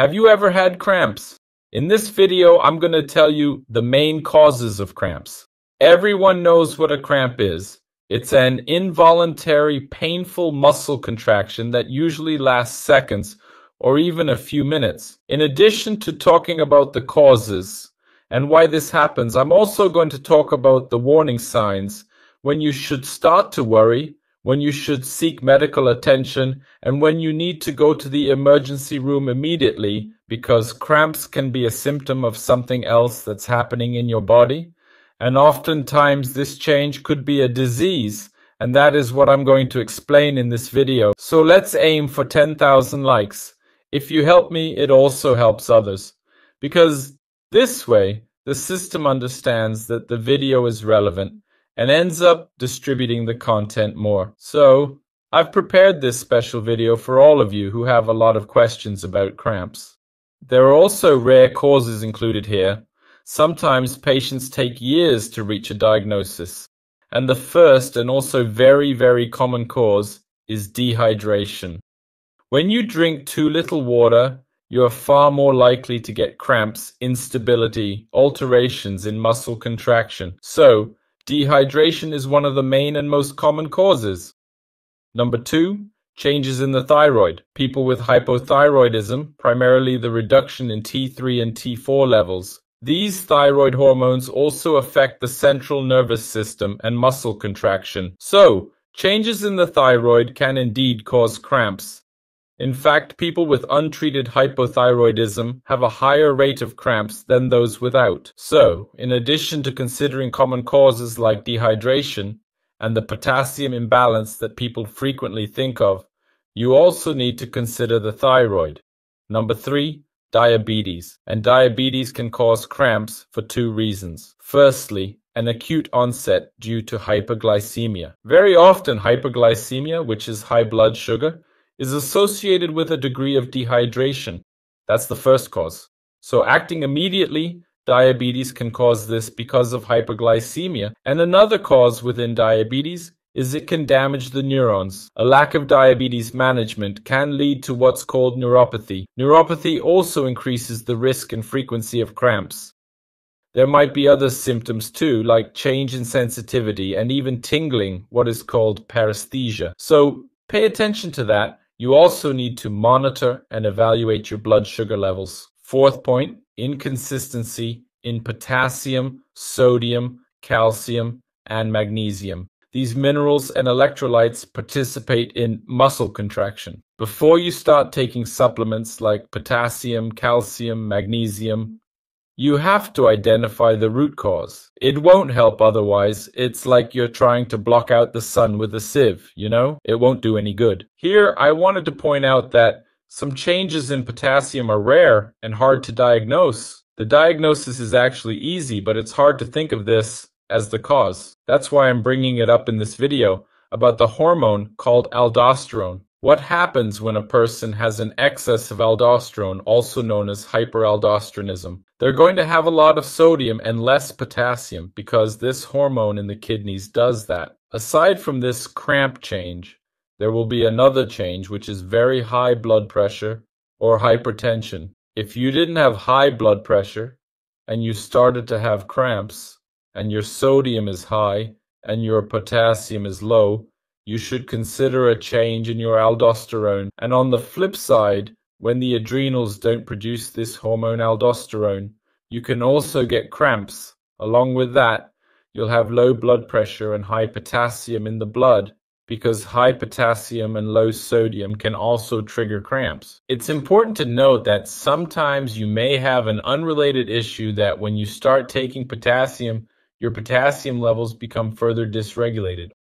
Have you ever had cramps? In this video, I'm going to tell you the main causes of cramps. Everyone knows what a cramp is. It's an involuntary, painful muscle contraction that usually lasts seconds or even a few minutes. In addition to talking about the causes and why this happens, I'm also going to talk about the warning signs, when you should start to worry, when you should seek medical attention, and when you need to go to the emergency room immediately because cramps can be a symptom of something else that's happening in your body. And oftentimes this change could be a disease, and that is what I'm going to explain in this video. So let's aim for 10,000 likes. If you help me, it also helps others, because this way the system understands that the video is relevant and ends up distributing the content more. So, I've prepared this special video for all of you who have a lot of questions about cramps. There are also rare causes included here. Sometimes patients take years to reach a diagnosis. And the first and also very, very common cause is dehydration. When you drink too little water, you are far more likely to get cramps, instability, alterations in muscle contraction. So, dehydration is one of the main and most common causes. Number 2, changes in the thyroid. People with hypothyroidism, primarily the reduction in T3 and T4 levels. These thyroid hormones also affect the central nervous system and muscle contraction. So, changes in the thyroid can indeed cause cramps. In fact, people with untreated hypothyroidism have a higher rate of cramps than those without. So, in addition to considering common causes like dehydration and the potassium imbalance that people frequently think of, you also need to consider the thyroid. Number 3, diabetes. And diabetes can cause cramps for 2 reasons. Firstly, an acute onset due to hyperglycemia. Very often, hyperglycemia, which is high blood sugar, is associated with a degree of dehydration. That's the first cause. So acting immediately, diabetes can cause this because of hyperglycemia. And another cause within diabetes is it can damage the neurons. A lack of diabetes management can lead to what's called neuropathy. Neuropathy also increases the risk and frequency of cramps. There might be other symptoms too, like change in sensitivity and even tingling, what is called paresthesia. So pay attention to that. You also need to monitor and evaluate your blood sugar levels. 4th point, inconsistency in potassium, sodium, calcium, and magnesium. These minerals and electrolytes participate in muscle contraction. Before you start taking supplements like potassium, calcium, magnesium, you have to identify the root cause. It won't help otherwise. It's like you're trying to block out the sun with a sieve, you know? It won't do any good. Here, I wanted to point out that some changes in potassium are rare and hard to diagnose. The diagnosis is actually easy, but it's hard to think of this as the cause. That's why I'm bringing it up in this video about the hormone called aldosterone. What happens when a person has an excess of aldosterone, also known as hyperaldosteronism? They're going to have a lot of sodium and less potassium because this hormone in the kidneys does that. Aside from this cramp change, there will be another change, which is very high blood pressure or hypertension. If you didn't have high blood pressure and you started to have cramps and your sodium is high and your potassium is low, you should consider a change in your aldosterone. And on the flip side, when the adrenals don't produce this hormone aldosterone, you can also get cramps. Along with that, you'll have low blood pressure and high potassium in the blood, because high potassium and low sodium can also trigger cramps. It's important to note that sometimes you may have an unrelated issue that when you start taking potassium, your potassium levels become further dysregulated.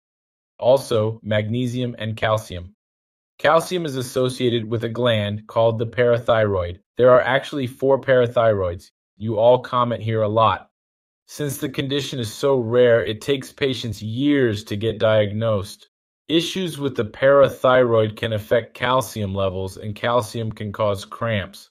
Also, magnesium and calcium. Calcium is associated with a gland called the parathyroid. There are actually 4 parathyroids. You all comment here a lot. Since the condition is so rare, it takes patients years to get diagnosed. Issues with the parathyroid can affect calcium levels, and calcium can cause cramps.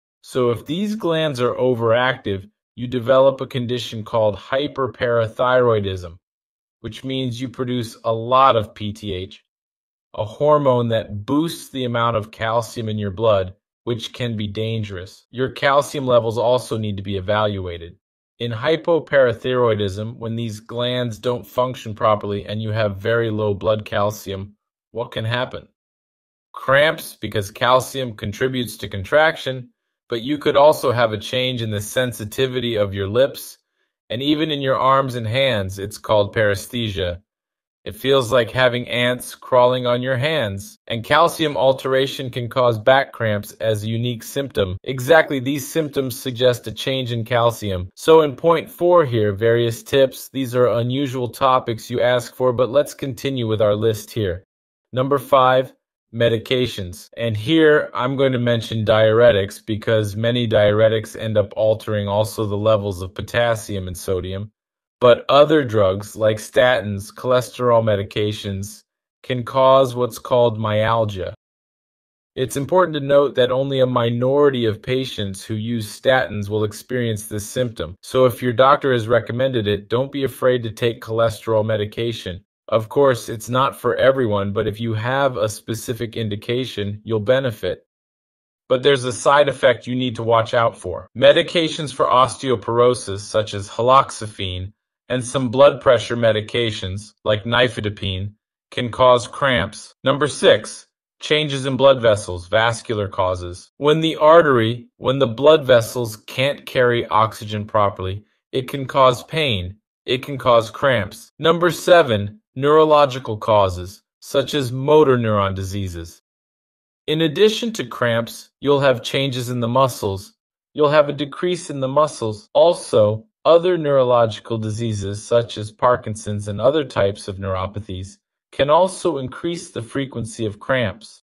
So if these glands are overactive, you develop a condition called hyperparathyroidism, which means you produce a lot of PTH, a hormone that boosts the amount of calcium in your blood, which can be dangerous. Your calcium levels also need to be evaluated. In hypoparathyroidism, when these glands don't function properly and you have very low blood calcium, what can happen? Cramps, because calcium contributes to contraction, but you could also have a change in the sensitivity of your lips, and even in your arms and hands. It's called paresthesia. It feels like having ants crawling on your hands. And calcium alteration can cause back cramps as a unique symptom. Exactly, these symptoms suggest a change in calcium. So in point 4 here, various tips. These are unusual topics you ask for, but let's continue with our list here. Number 5, medications. And here I'm going to mention diuretics because many diuretics end up altering also the levels of potassium and sodium. But other drugs like statins, cholesterol medications, can cause what's called myalgia. It's important to note that only a minority of patients who use statins will experience this symptom. So if your doctor has recommended it, don't be afraid to take cholesterol medication. Of course, it's not for everyone, but if you have a specific indication, you'll benefit. But there's a side effect you need to watch out for. Medications for osteoporosis, such as haloxifene, and some blood pressure medications, like nifedipine, can cause cramps. Number 6, changes in blood vessels, vascular causes. When the blood vessels can't carry oxygen properly, it can cause pain. It can cause cramps. Number 7, neurological causes, such as motor neuron diseases. In addition to cramps, you'll have changes in the muscles. You'll have a decrease in the muscles. Also, other neurological diseases, such as Parkinson's and other types of neuropathies, can also increase the frequency of cramps.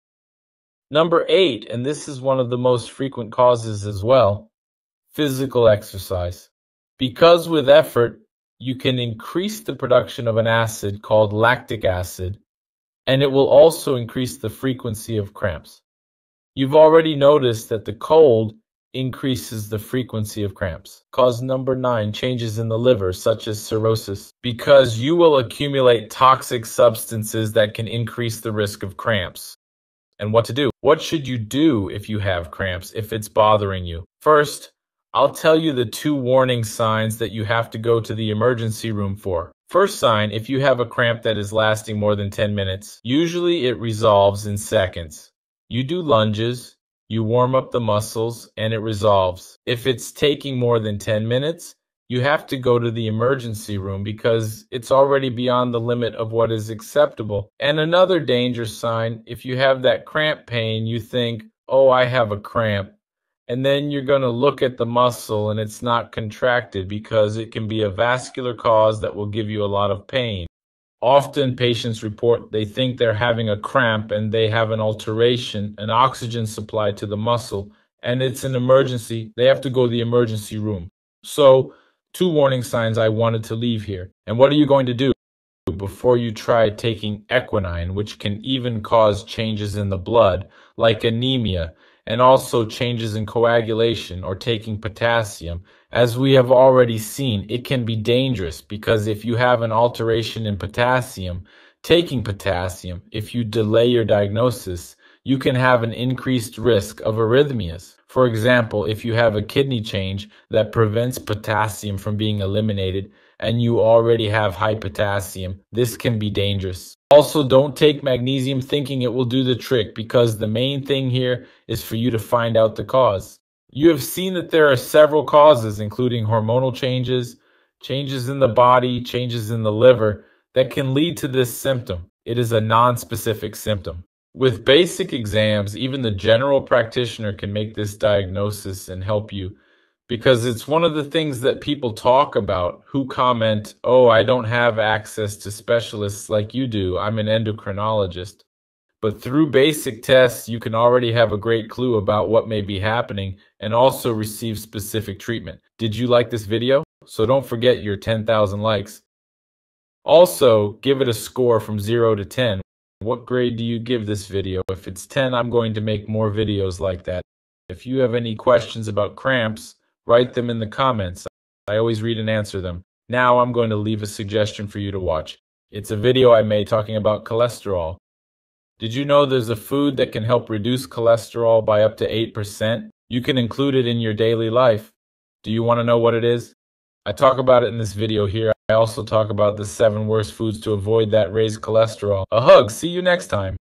Number 8, and this is one of the most frequent causes as well, physical exercise. Because with effort, you can increase the production of an acid called lactic acid, and it will also increase the frequency of cramps. You've already noticed that the cold increases the frequency of cramps. Cause number 9, changes in the liver, such as cirrhosis, because you will accumulate toxic substances that can increase the risk of cramps. And what to do? What should you do if you have cramps, if it's bothering you? First, I'll tell you the 2 warning signs that you have to go to the emergency room for. First sign, if you have a cramp that is lasting more than 10 minutes, usually it resolves in seconds. You do lunges, you warm up the muscles, and it resolves. If it's taking more than 10 minutes, you have to go to the emergency room because it's already beyond the limit of what is acceptable. And another danger sign, if you have that cramp pain, you think, oh, I have a cramp. And then you're going to look at the muscle and it's not contracted because it can be a vascular cause that will give you a lot of pain. Often patients report they think they're having a cramp and they have an alteration, an oxygen supply to the muscle, and it's an emergency. They have to go to the emergency room. So, 2 warning signs I wanted to leave here. And what are you going to do before you try taking equinine, which can even cause changes in the blood, like anemia, and also changes in coagulation, or taking potassium? As we have already seen, it can be dangerous because if you have an alteration in potassium, taking potassium, if you delay your diagnosis, you can have an increased risk of arrhythmias. For example, if you have a kidney change that prevents potassium from being eliminated and you already have high potassium, this can be dangerous. Also, don't take magnesium thinking it will do the trick because the main thing here is for you to find out the cause. You have seen that there are several causes, including hormonal changes, changes in the body, changes in the liver, that can lead to this symptom. It is a non-specific symptom. With basic exams, even the general practitioner can make this diagnosis and help you, because it's one of the things that people talk about who comment, oh, I don't have access to specialists like you do. I'm an endocrinologist. But through basic tests, you can already have a great clue about what may be happening and also receive specific treatment. Did you like this video? So don't forget your 10,000 likes. Also, give it a score from 0 to 10. What grade do you give this video? If it's 10, I'm going to make more videos like that. If you have any questions about cramps, write them in the comments. I always read and answer them. Now I'm going to leave a suggestion for you to watch. It's a video I made talking about cholesterol. Did you know there's a food that can help reduce cholesterol by up to 8%? You can include it in your daily life. Do you want to know what it is? I talk about it in this video here. I also talk about the 7 worst foods to avoid that raise cholesterol. A hug. See you next time.